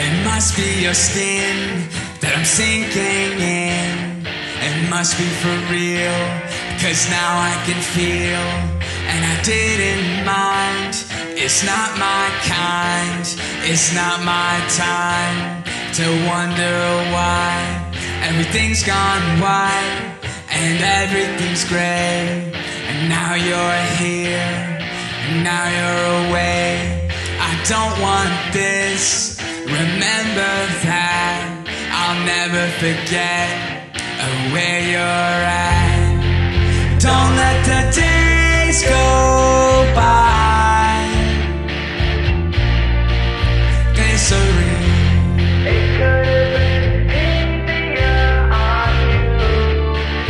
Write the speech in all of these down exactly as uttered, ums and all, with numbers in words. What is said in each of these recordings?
It must be your skin that I'm sinking in. It must be for real, cause now I can feel. And I didn't mind. It's not my kind, it's not my time to wonder why everything's gone white and everything's gray. And now you're here, and now you're away. I don't want this, remember that. I'll never forget where you're at. Don't let the days go by. Glycerine, It could have been easier on you.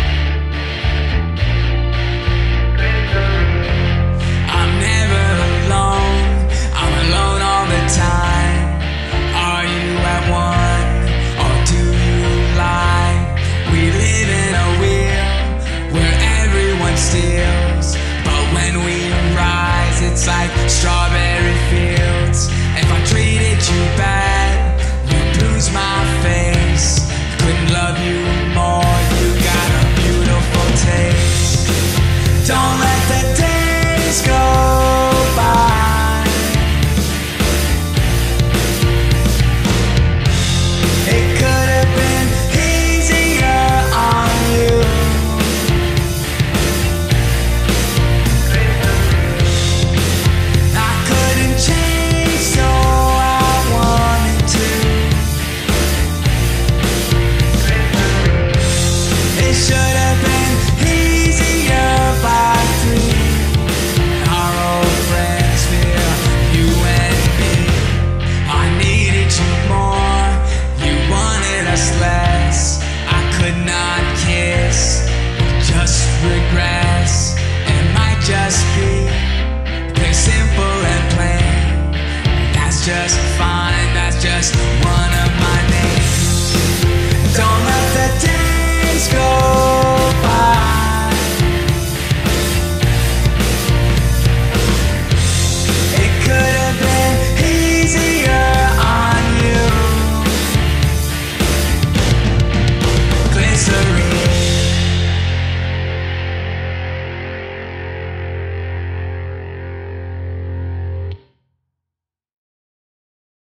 Glycerine. I'm never alone, I'm alone all the time. Are you at one, or do you lie? We live in a wheel where everyone steals, but when we rise it's like strawberry